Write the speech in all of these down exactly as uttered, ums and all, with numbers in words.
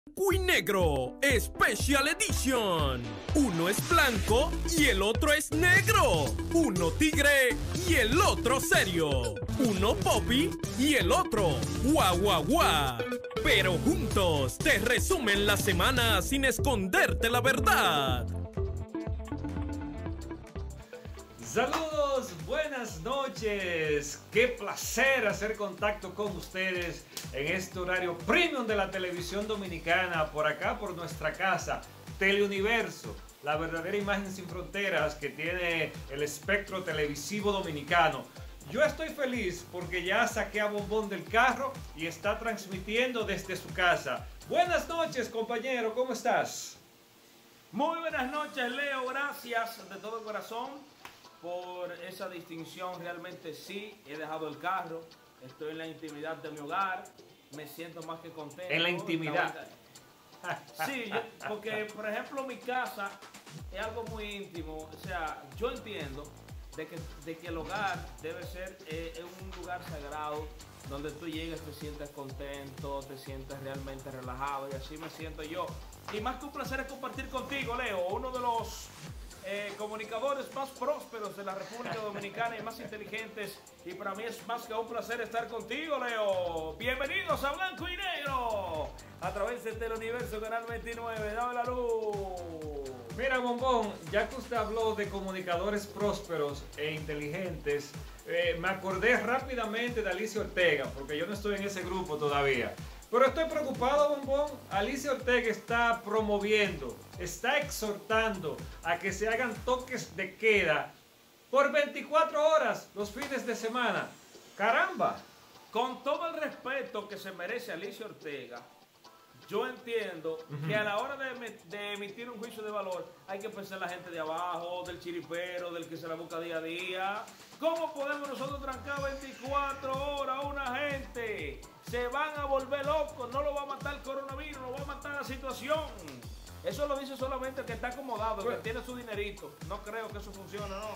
Y negro Special Edition. Uno es blanco y el otro es negro. Uno tigre y el otro serio. Uno popi y el otro guau guau guau. Pero juntos te resumen la semana sin esconderte la verdad. Saludos, buenas noches. Qué placer hacer contacto con ustedes en este horario premium de la televisión dominicana, por acá, por nuestra casa, Teleuniverso, la verdadera imagen sin fronteras que tiene el espectro televisivo dominicano. Yo estoy feliz porque ya saqué a Bombón del carro y está transmitiendo desde su casa. Buenas noches, compañero, ¿cómo estás? Muy buenas noches, Leo, gracias de todo corazón por esa distinción. Realmente sí, he dejado el carro, estoy en la intimidad de mi hogar, me siento más que contento. En la intimidad. Sí, yo, porque por ejemplo mi casa es algo muy íntimo, o sea, yo entiendo de que, de que el hogar debe ser eh, un lugar sagrado donde tú llegues, te sientes contento, te sientes realmente relajado, y así me siento yo. Y más que un placer es compartir contigo, Leo, uno de los Eh, comunicadores más prósperos de la República Dominicana y más inteligentes, y para mí es más que un placer estar contigo, Leo. Bienvenidos a Blanco y Negro a través de Teleuniverso Canal veintinueve. Dame la luz. Mira, Bombón, ya que usted habló de comunicadores prósperos e inteligentes, eh, me acordé rápidamente de Alicia Ortega, porque yo no estoy en ese grupo todavía. Pero estoy preocupado, Bombón. Alicia Ortega está promoviendo, está exhortando a que se hagan toques de queda por veinticuatro horas los fines de semana. ¡Caramba! Con todo el respeto que se merece Alicia Ortega, yo entiendo uh-huh. que a la hora de, de emitir un juicio de valor hay que pensar en la gente de abajo, del chiripero, del que se la busca día a día. ¿Cómo podemos nosotros trancar veinticuatro horas a una gente? Se van a volver locos, no lo va a matar el coronavirus, lo va a matar la situación. Eso lo dice solamente el que está acomodado, el que tiene su dinerito. No creo que eso funcione, no.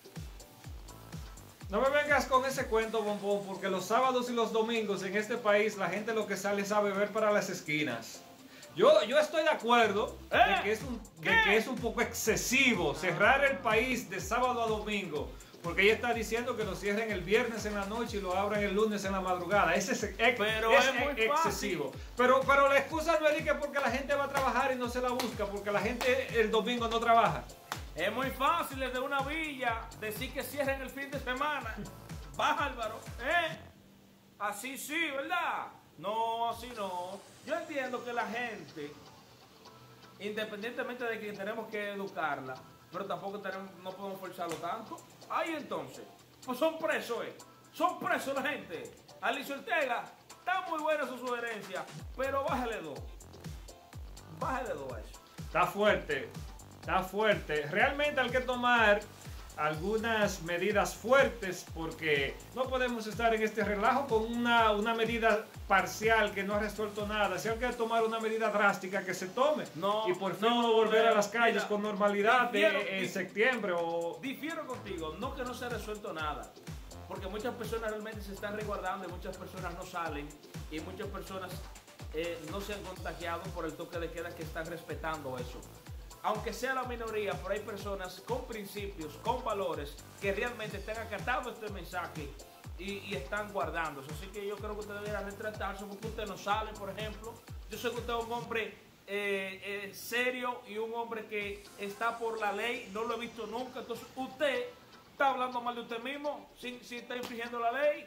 No me vengas con ese cuento, Bombón, porque los sábados y los domingos en este país la gente lo que sale es a beber para las esquinas. Yo, yo estoy de acuerdo ¿Eh? de, que es un, de que es un poco excesivo cerrar el país de sábado a domingo, porque ella está diciendo que lo cierren el viernes en la noche y lo abran el lunes en la madrugada. Ese es, ex, pero es, es muy excesivo. Fácil. Pero, pero la excusa no es que porque la gente va a trabajar y no se la busca, porque la gente el domingo no trabaja. Es muy fácil desde una villa decir que cierren el fin de semana. Bárbaro, ¿eh? Así sí, ¿verdad? No, así no. Yo entiendo que la gente, independientemente de que tenemos que educarla, pero tampoco tenemos, no podemos forzarlo tanto. Ahí entonces, pues son presos, ¿eh? Son presos la gente. Alicia Ortega, está muy buena su sugerencia, pero bájale dos. Bájale dos a eso. Está fuerte. Está fuerte. Realmente hay que tomar algunas medidas fuertes, porque no podemos estar en este relajo con una, una medida parcial que no ha resuelto nada. Si hay que tomar una medida drástica, que se tome. No, y por fin no, no volver a las calles mira, con normalidad difiero, de, en septiembre. O... Difiero contigo, no que no se ha resuelto nada, porque muchas personas realmente se están resguardando y muchas personas no salen, y muchas personas eh, no se han contagiado por el toque de queda, que están respetando eso. Aunque sea la minoría, pero hay personas con principios, con valores, que realmente están acatando este mensaje y, y están guardándose. Así que yo creo que usted debería retratarse, porque usted no sale, por ejemplo. Yo sé que usted es un hombre eh, eh, serio y un hombre que está por la ley, no lo he visto nunca. Entonces usted está hablando mal de usted mismo, sin, sin estar infringiendo la ley.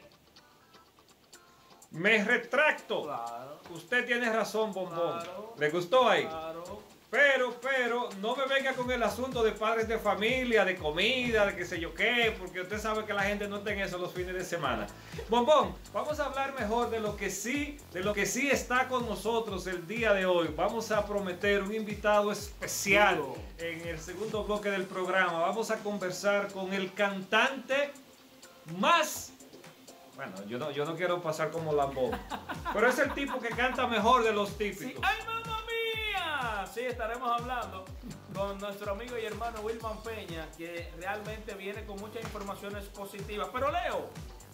Me retracto. Claro. Usted tiene razón, Bombón. Claro. ¿Le gustó ahí? Claro. Pero, pero, no me venga con el asunto de padres de familia, de comida, de qué sé yo qué, porque usted sabe que la gente no está en eso los fines de semana. Bombón, vamos a hablar mejor de lo que sí, de lo que sí está con nosotros el día de hoy. Vamos a prometer un invitado especial en el segundo bloque del programa. Vamos a conversar con el cantante más... Bueno, yo no, yo no quiero pasar como Lambón, pero es el tipo que canta mejor de los típicos. Sí. ¡Ay, mamá mía! Sí, estaremos hablando con nuestro amigo y hermano Wilman Peña, que realmente viene con muchas informaciones positivas. Pero Leo,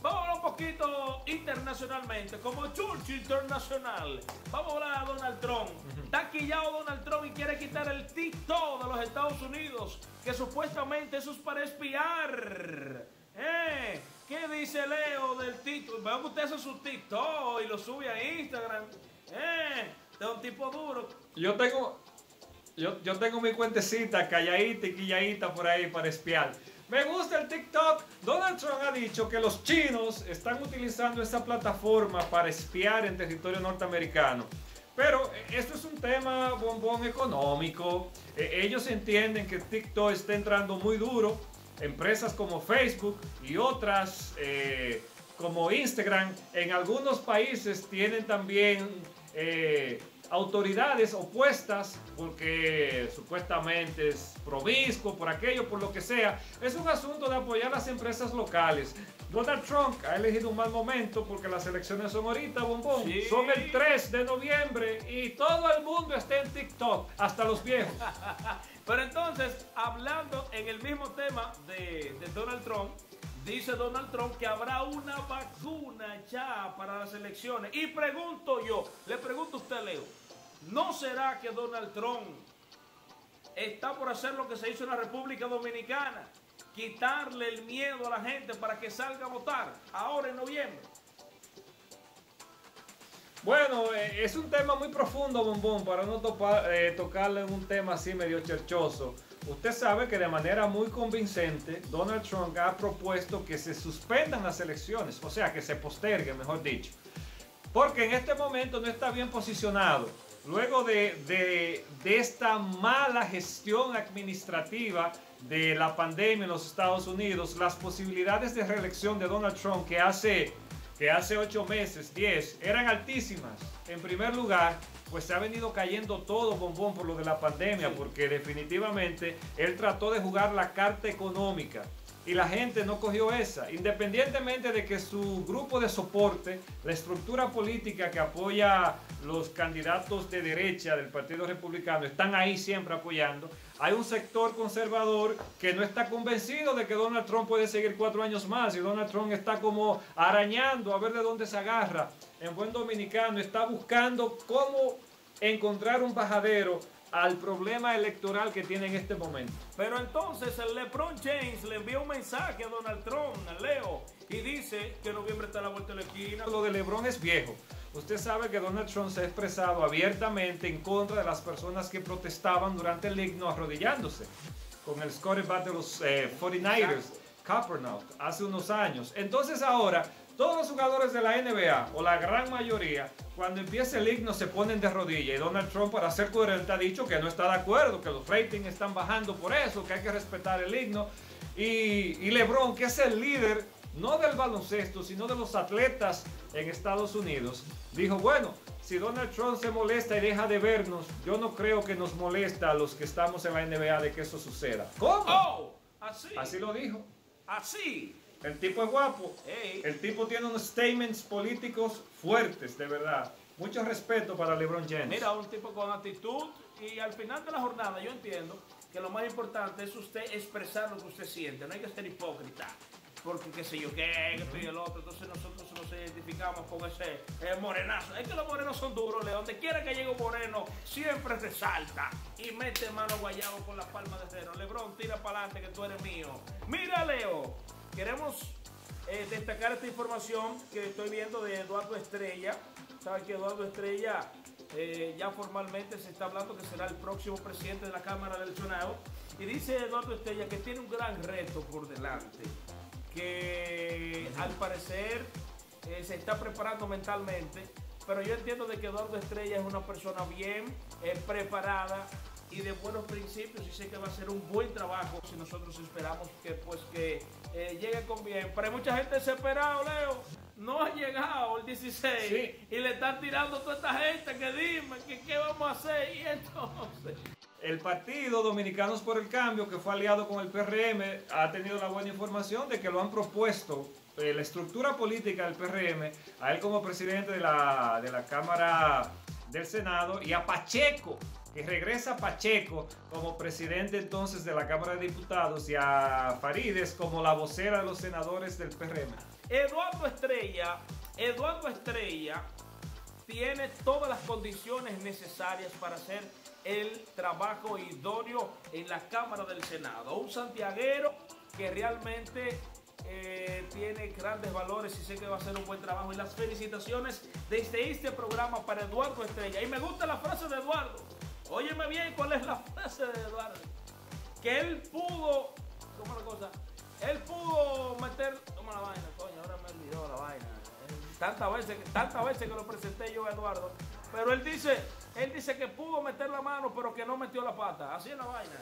Vamos a hablar un poquito internacionalmente, como Churchill Internacional. Vamos a hablar de Donald Trump. Está quillado Donald Trump y quiere quitar el TikTok de los Estados Unidos, que supuestamente eso es para espiar. ¿Eh? ¿Qué dice Leo del TikTok? Veo que usted hace su TikTok y lo sube a Instagram. ¿Eh? Usted es un tipo duro. Yo tengo, yo, yo tengo mi cuentecita calladita y quilladita por ahí para espiar. Me gusta el TikTok. Donald Trump ha dicho que los chinos están utilizando esta plataforma para espiar en territorio norteamericano. Pero esto es un tema bombón económico. Eh, ellos entienden que TikTok está entrando muy duro. Empresas como Facebook y otras eh, como Instagram en algunos países tienen también eh, autoridades opuestas porque supuestamente es promiscuo, por aquello, por lo que sea. Es un asunto de apoyar a las empresas locales. Donald Trump ha elegido un mal momento porque las elecciones son ahorita, bombón. Sí. Son el tres de noviembre y todo el mundo está en TikTok, hasta los viejos. Pero entonces, hablando en el mismo tema de, de Donald Trump, dice Donald Trump que habrá una vacuna ya para las elecciones. Y pregunto yo, le pregunto a usted, Leo, ¿no será que Donald Trump está por hacer lo que se hizo en la República Dominicana? Quitarle el miedo a la gente para que salga a votar ahora en noviembre. Bueno, eh, es un tema muy profundo, bombón, para no topa, eh, tocarle en un tema así medio cherchoso. Usted sabe que de manera muy convincente Donald Trump ha propuesto que se suspendan las elecciones, o sea, que se posterguen, mejor dicho. Porque en este momento no está bien posicionado. Luego de, de, de esta mala gestión administrativa de la pandemia en los Estados Unidos, las posibilidades de reelección de Donald Trump, que hace, que hace ocho meses, diez, eran altísimas. En primer lugar, pues se ha venido cayendo todo, bombón, por lo de la pandemia, sí. Porque definitivamente él trató de jugar la carta económica y la gente no cogió esa, independientemente de que su grupo de soporte, la estructura política que apoya los candidatos de derecha del Partido Republicano, están ahí siempre apoyando. Hay un sector conservador que no está convencido de que Donald Trump puede seguir cuatro años más y Donald Trump está como arañando a ver de dónde se agarra. En buen dominicano está buscando cómo encontrar un bajadero al problema electoral que tiene en este momento. Pero entonces el LeBron James le envió un mensaje a Donald Trump, a Leo, y dice que noviembre está a la vuelta de la esquina. Lo de LeBron es viejo. Usted sabe que Donald Trump se ha expresado abiertamente en contra de las personas que protestaban durante el himno arrodillándose con el quarterback de los eh, cuarenta y nueve ers, Kaepernick, hace unos años. Entonces ahora, todos los jugadores de la N B A, o la gran mayoría, cuando empieza el himno se ponen de rodillas. Y Donald Trump, para ser coherente, ha dicho que no está de acuerdo, que los ratings están bajando por eso, que hay que respetar el himno. Y, y LeBron, que es el líder, no del baloncesto, sino de los atletas en Estados Unidos, dijo, bueno, si Donald Trump se molesta y deja de vernos, yo no creo que nos molesta a los que estamos en la N B A de que eso suceda. ¿Cómo? Oh, así. Así lo dijo. Así. El tipo es guapo. Hey. El tipo tiene unos statements políticos fuertes, de verdad. Mucho respeto para LeBron James. Mira, un tipo con actitud y al final de la jornada yo entiendo que lo más importante es usted expresar lo que usted siente. No hay que ser hipócrita. Porque qué sé yo, qué, que estoy el otro. Entonces nosotros nos identificamos con ese eh, morenazo. Es que los morenos son duros, Leo. Donde quiera que llegue un moreno, siempre resalta y mete mano guayabo con la palma de cero. LeBron, tira para adelante que tú eres mío. Mira, Leo. Queremos eh, destacar esta información que estoy viendo de Eduardo Estrella. Saben que Eduardo Estrella eh, ya formalmente se está hablando que será el próximo presidente de la Cámara del Senado. Y dice Eduardo Estrella que tiene un gran reto por delante. Que al parecer eh, se está preparando mentalmente. Pero yo entiendo de que Eduardo Estrella es una persona bien eh, preparada y de buenos principios, y sé que va a ser un buen trabajo si nosotros esperamos que pues que eh, llegue con bien. Pero hay mucha gente desesperada, Leo, no ha llegado el dieciséis, sí. Y le están tirando a toda esta gente que dime que qué vamos a hacer, y entonces... El Partido Dominicanos por el Cambio, que fue aliado con el P R M, ha tenido la buena información de que lo han propuesto, eh, la estructura política del P R M, a él como presidente de la, de la Cámara del Senado, y a Pacheco, que regresa Pacheco como presidente entonces de la Cámara de Diputados, y a Farides como la vocera de los senadores del P R M. Eduardo Estrella, Eduardo Estrella tiene todas las condiciones necesarias para hacer el trabajo idóneo en la Cámara del Senado. Un santiaguero que realmente eh, tiene grandes valores y sé que va a hacer un buen trabajo. Y las felicitaciones desde este programa para Eduardo Estrella. Y me gusta la frase de Eduardo. Óyeme bien cuál es la frase de Eduardo. Que él pudo, ¿cómo es la cosa? Él pudo meter, toma la vaina, coño, ahora me olvidó la vaina. Tantas veces, tantas veces que lo presenté yo a Eduardo. Pero él dice, él dice que pudo meter la mano, pero que no metió la pata. Así es la vaina,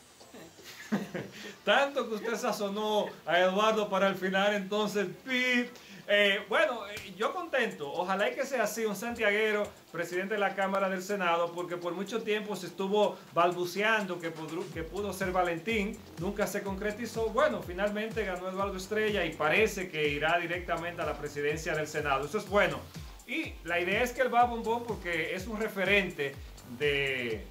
¿eh? Tanto que usted sazonó a Eduardo para el final, entonces, pi. Eh, bueno, eh, yo contento. Ojalá y que sea así, un santiaguero, presidente de la Cámara del Senado, porque por mucho tiempo se estuvo balbuceando que, pudo, que pudo ser Valentín, nunca se concretizó. Bueno, finalmente ganó Eduardo Estrella y parece que irá directamente a la presidencia del Senado. Eso es bueno. Y la idea es que él va a Bombón porque es un referente de,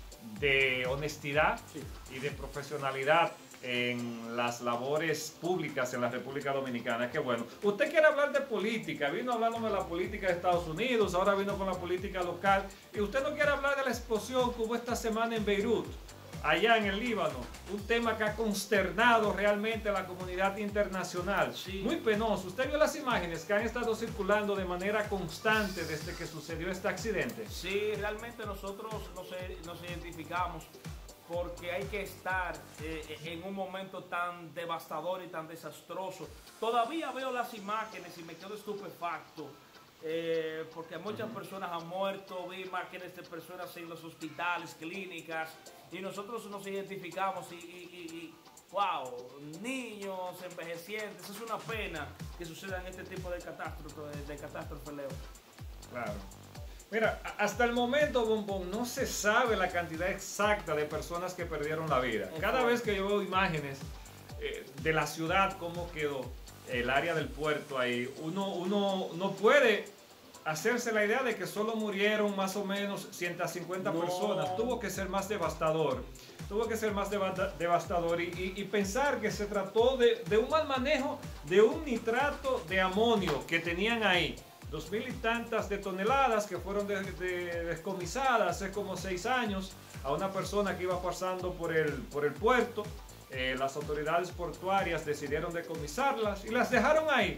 de honestidad sí. y de profesionalidad en las labores públicas en la República Dominicana. Qué bueno. Usted quiere hablar de política, vino hablándome de la política de Estados Unidos, ahora vino con la política local, y usted no quiere hablar de la explosión que hubo esta semana en Beirut, allá en el Líbano, un tema que ha consternado realmente a la comunidad internacional. Sí. Muy penoso. Usted vio las imágenes que han estado circulando de manera constante desde que sucedió este accidente. Sí, realmente nosotros nos, nos identificamos porque hay que estar eh, en un momento tan devastador y tan desastroso. Todavía veo las imágenes y me quedo estupefacto, eh, porque muchas personas han muerto, vi imágenes de personas en los hospitales, clínicas, y nosotros nos identificamos y, y, y, y wow, niños envejecientes. Es una pena que sucedan este tipo de catástrofes, de catástrofe, Leo. Claro. Mira, hasta el momento, Bombón, no se sabe la cantidad exacta de personas que perdieron la vida. Cada vez que yo veo imágenes eh, de la ciudad, cómo quedó el área del puerto ahí, uno, uno no puede hacerse la idea de que solo murieron más o menos ciento cincuenta no. personas. Tuvo que ser más devastador. Tuvo que ser más devastador y, y, y pensar que se trató de, de un mal manejo de un nitrato de amonio que tenían ahí. Dos mil y tantas de toneladas que fueron de, de, descomisadas hace como seis años a una persona que iba pasando por el, por el puerto. Eh, las autoridades portuarias decidieron decomisarlas y las dejaron ahí.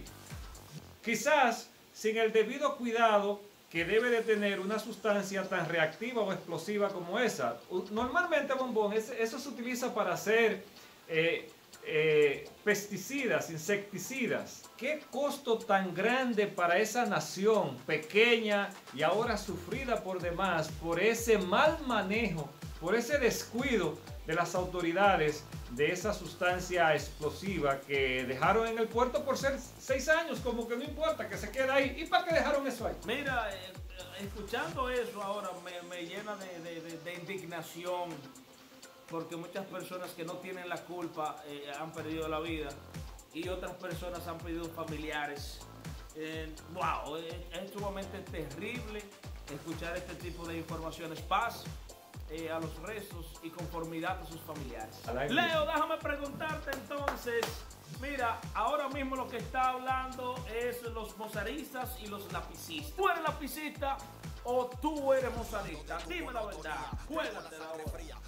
Quizás sin el debido cuidado que debe de tener una sustancia tan reactiva o explosiva como esa. Normalmente, Bombón, eso se utiliza para hacer eh, eh, pesticidas, insecticidas. ¿Qué costo tan grande para esa nación pequeña y ahora sufrida por demás por ese mal manejo, por ese descuido de las autoridades de esa sustancia explosiva que dejaron en el puerto por ser seis años? Como que no importa, que se quede ahí. ¿Y para qué dejaron eso ahí? Mira, eh, escuchando eso ahora me, me llena de, de, de, de indignación, porque muchas personas que no tienen la culpa eh, han perdido la vida. Y otras personas han perdido familiares. Eh, wow, es, es sumamente terrible escuchar este tipo de informaciones. Paz eh, a los restos y conformidad a sus familiares. Leo, déjame preguntarte entonces. Mira, ahora mismo lo que está hablando es los mozaristas y los lapicistas. ¿Tú eres lapicista o tú eres mozarista? Dime la verdad. Juégatela ahora.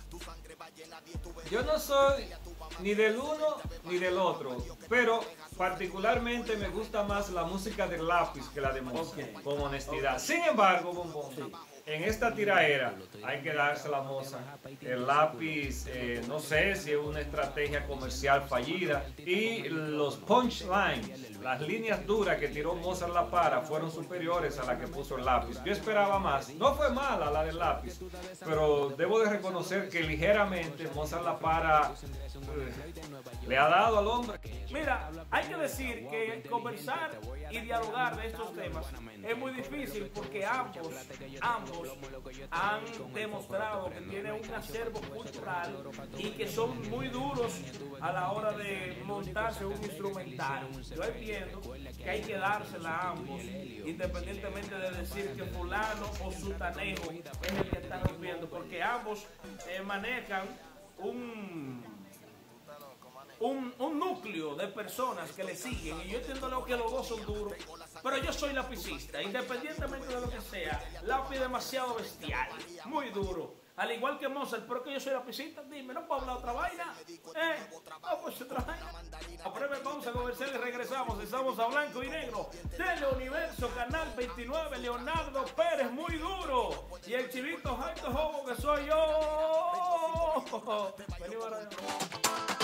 Yo no soy ni del uno ni del otro, pero particularmente me gusta más la música del lápiz que la de Mozart, okay. con honestidad. Okay. Sin embargo, Bombón, sí. en esta tiraera hay que darse la Mozart. El lápiz, eh, no sé si es una estrategia comercial fallida, y los punchlines, las líneas duras que tiró Mozart La Para fueron superiores a la que puso el lápiz. Yo esperaba más. No fue mala la del lápiz, pero debo de reconocer que ligeramente Mozart La Para eh, le ha dado al hombre. Mira, hay que decir que conversar y dialogar de estos temas es muy difícil porque ambos, ambos han demostrado que tienen un acervo cultural y que son muy duros a la hora de montarse un instrumental. Yo entiendo que hay que dársela a ambos, independientemente de decir que fulano o sutanejo es el que está rompiendo, porque ambos eh, manejan un... un, un núcleo de personas que le siguen y yo entiendo lo que los dos son duros, pero yo soy lapicista, independientemente de lo que sea, lápiz demasiado bestial, muy duro. Al igual que Mozart, pero que yo soy lapicista, dime, ¿no puedo hablar otra vaina? ¿Eh? No, pues otra vaina. A breve pausa comercial y regresamos. Estamos a Blanco y Negro, Teleuniverso, Canal veintinueve, Leonardo Pérez, muy duro. Y el chivito Jaito Jobo, que soy yo. Venimos a